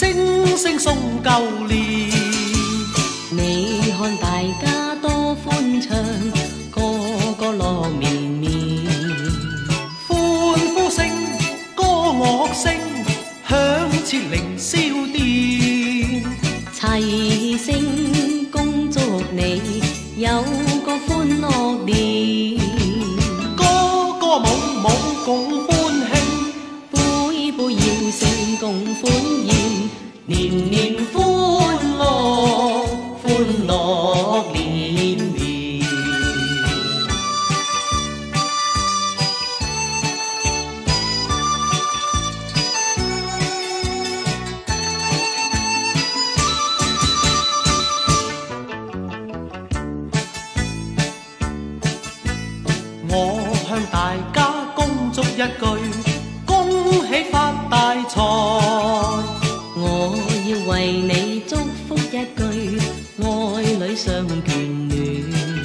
星星送旧年。 你看大家多欢畅，个个乐绵绵。 欢呼声、歌乐声，响彻凌霄殿。 齐声恭祝你有个欢乐年。 歌歌舞舞共欢庆， 杯杯要声共欢宴。年年欢乐，欢乐年年。 我向大家恭祝一句，恭喜發大財。 我要為你祝福一句，愛侶相眷戀。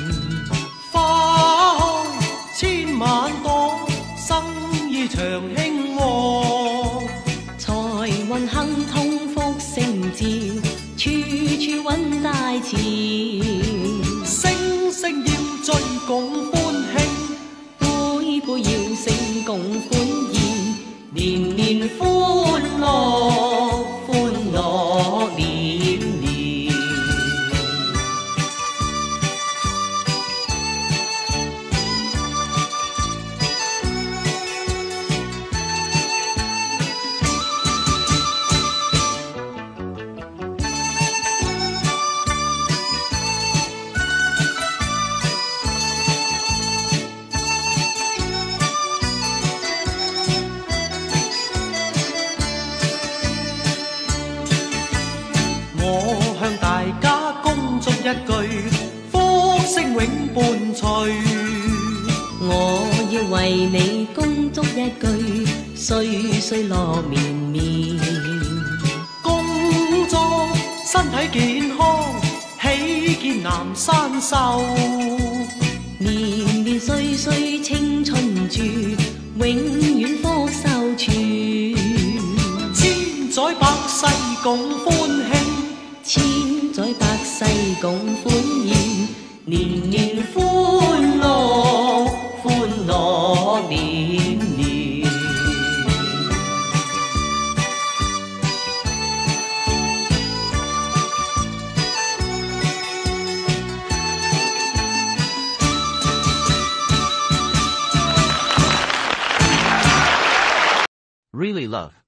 花開千萬朵，生意長興旺。 財運亨通福星照，處處揾大錢。 星星要聚共歡慶， 杯杯要聲共歡宴。年年歡樂，歡樂年年。 我向大家恭祝一句，福星永伴隨。 我要為你恭祝一句，歲歲樂綿綿。 恭祝身體健康，喜見南山秀。 年年歲歲青春住，永遠福壽存。 千載百世共歡慶， 千載百世共歡宴。年年歡樂，歡樂年年。 Really love.